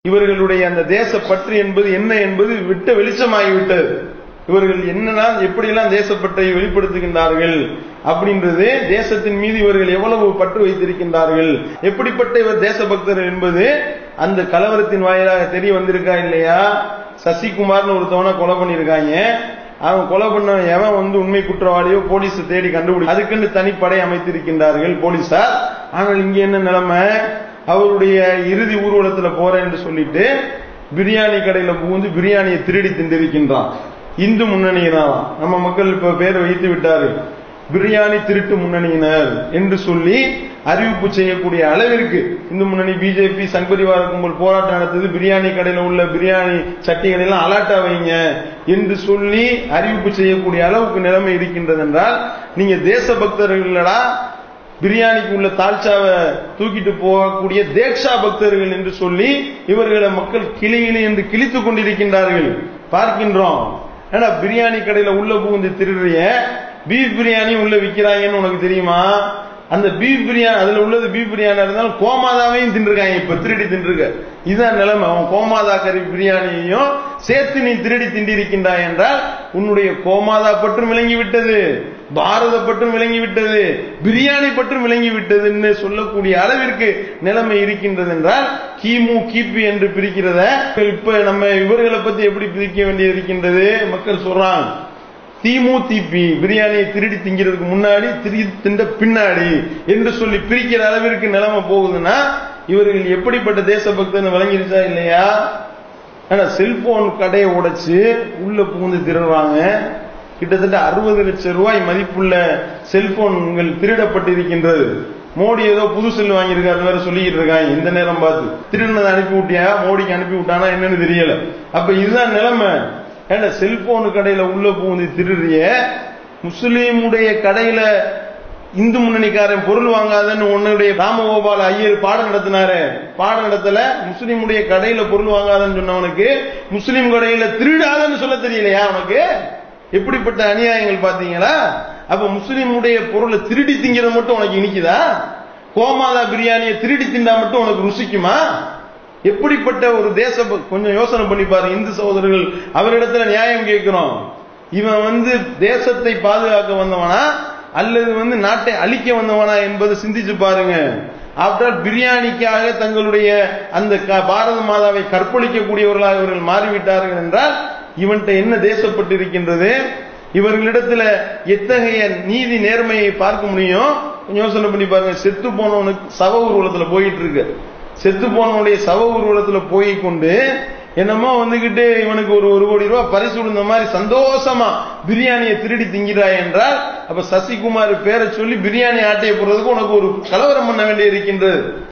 இவர்களுடைய அந்த தேச பற்று என்பது என்ன என்பது விட்ட வெளிச்சமாகிவிட்டது. இவர்கள் என்னெல்லாம் எப்படியெல்லாம் தேசப்பற்றை வெளிப்படுத்துகின்றார்கள் அப்படின்றது, தேசத்தின் மீது இவர்கள் எவ்வளவு பற்று வைத்திருக்கின்றார்கள், எப்படிப்பட்ட இவர் தேசபக்தர்கள் என்பது அந்த கலவரத்தின் வாயிலாக தெரிய வந்திருக்கா இல்லையா? சசிகுமார்னு ஒருத்தவனை கொலை பண்ணிருக்காங்க. அவன் கொலை பண்ண எவன் உண்மை குற்றவாளியோ போலீஸ் தேடி கண்டுபிடி, அதுக்குன்னு தனிப்படை அமைத்திருக்கின்றார்கள் போலீசார். ஆனால் இங்க என்ன நிலைமை, அவருடைய இறுதி ஊர்வலத்துல போறேன் என்று சொல்லிட்டு பிரியாணி கடையில புகுந்து பிரியாணியை திருடி திண்டிருக்கின்றான். இந்து முன்னணியினார் நம்ம மக்கள் இப்ப பேர் வைத்து விட்டார்கள், பிரியாணி திருட்டு முன்னணியினர் என்று சொல்லி அறிவிப்பு செய்யக்கூடிய அளவிற்கு இந்து முன்னணி பிஜேபி சங்பரிவார கும்பல் போராட்டம் நடத்தது. பிரியாணி கடையில உள்ள பிரியாணி சட்டிகள் எல்லாம் அலாட்டா வைங்க என்று சொல்லி அறிவிப்பு செய்யக்கூடிய அளவுக்கு நிலைமை இருக்கின்றது என்றால், நீங்க தேசபக்தர்களா பிரியாணிக்கு உள்ள தாழ்ச்சாவை தூக்கிட்டு போகக்கூடிய தேக்ஷா பக்தர்கள் என்று சொல்லி இவர்களை மக்கள் கிளியிலே என்று கிழித்துக் கொண்டிருக்கின்றார்கள் பார்க்கின்றோம். ஏன்னா பிரியாணி கடையில உள்ள புகுந்து திருடுறிய பீஃப் பிரியாணி உள்ள விற்கிறாங்கன்னு உனக்கு தெரியுமா? அந்த பீஃப் பிரியாணி அதுல உள்ளது பீஃப் பிரியாணி இருந்தாலும் கோமாதாவையும் தின்றுருக்காங்க, இப்ப திருடி தின்றுருக்க. இதுதான் நிலைமை. அவன் கோமாதா கறி பிரியாணியையும் சேர்த்து நீ திருடி திண்டிருக்கின்றாய் என்றால் உன்னுடைய கோமாதா பற்றும் விளங்கிவிட்டது, பாரத பற்றும் விளங்கிவிட்டது, பிரியாணி பற்றும் விளங்கிவிட்டதுன்னு சொல்லக்கூடிய அளவிற்கு நிலைமை இருக்கின்றது என்றால், கிமு கிபி என்று பிரிக்கிறத இப்ப நம்ம இவர்களை பத்தி எப்படி பிரிக்க வேண்டிய இருக்கின்றது? மக்கள் சொல்றாங்க திமு திபி, பிரியாணியை திருடி திங்கிறதுக்கு முன்னாடி திருடி தின்ற பின்னாடி என்று சொல்லி பிரிக்கிற அளவிற்கு நிலைமை போகுதுன்னா இவர்கள் எப்படிப்பட்ட தேசபக்தன் விளங்கிருச்சா இல்லையா? ஆனா செல்போன் கடையை உடைச்சு உள்ள புகுந்து திருடுறாங்க. கிட்டத்தட்ட 60 லட்சம் ரூபாய் மதிப்புள்ள செல்போன்கள் திருடப்பட்டிருக்கின்றது. மோடி ஏதோ புது செல் வாங்கியிருக்காரு வேற சொல்லிக்கிட்டு இருக்காங்க. இந்த நேரம் பார்த்து திருடினதை அனுப்பி விட்டியா, மோடிக்கு அனுப்பி விட்டானா என்னன்னு தெரியல. அப்ப இதுதான் நிலைமை. ஏன்னா செல்போனு கடையில உள்ள புகுந்து திருடிய, முஸ்லீமுடைய கடையில இந்து முன்னணிக்காரன் பொருள் வாங்காதன்னு உன்னுடைய ராமகோபால் ஐயர் பாடம் நடத்தினாரு. பாடம் நடத்தல, முஸ்லீமுடைய கடையில பொருள் வாங்காதன்னு சொன்னவனுக்கு முஸ்லீம் கடையில திருடாதன்னு சொல்ல தெரியலையா உனக்கு? எப்படிப்பட்ட அநியாயங்கள் பாத்தீங்களா? அப்ப முஸ்லீமுடைய பொருளை திருடி திங்கிறது மட்டும் உனக்கு இனிக்குதா? கோமாதா பிரியாணியை திருடி திண்டா மட்டும் உனக்கு ருசிக்குமா? எப்படிப்பட்ட ஒரு கொஞ்சம் யோசனை பண்ணி பாருங்க இந்து சகோதரர்கள். அவரிடத்துல நியாயம் கேட்கிறோம். இவன் தேசத்தை பாதுகாக்க வந்தவனா அல்லது நாட்டை அழிக்க வந்தவனா என்பதை சிந்திச்சு பாருங்க. ஆஃப்டர் பிரியாணிக்காக தங்களுடைய அந்த பாரத மாதாவை கற்பழிக்கக்கூடியவர்களாக இவர்கள் மாறிவிட்டார்கள் என்றால் இவன்கிட்ட என்ன தேசப்பட்டு இருக்கின்றது? இவர்களிடத்துல எத்தகைய நீதி நேர்மையை பார்க்க முடியும்? கொஞ்சம் யோசனை பண்ணி பாருங்க. செத்து போனவனுக்கு சவ ஊர்வலத்துல போயிட்டு இருக்கு. செத்து போனவனுடைய சவ ஊர்வலத்துல போய் கொண்டு என்னமோ இவனுக்கு ஒரு 1 கோடி ரூபாய் பரிசு விழுந்த மாதிரி சந்தோஷமா பிரியாணியை திருடி திங்கிறாய் என்றால், அப்ப சசிகுமார் பேரை சொல்லி பிரியாணி ஆட்டையை போடுறதுக்கு உனக்கு ஒரு கலவரம் பண்ண வேண்டிய இருக்கின்றது.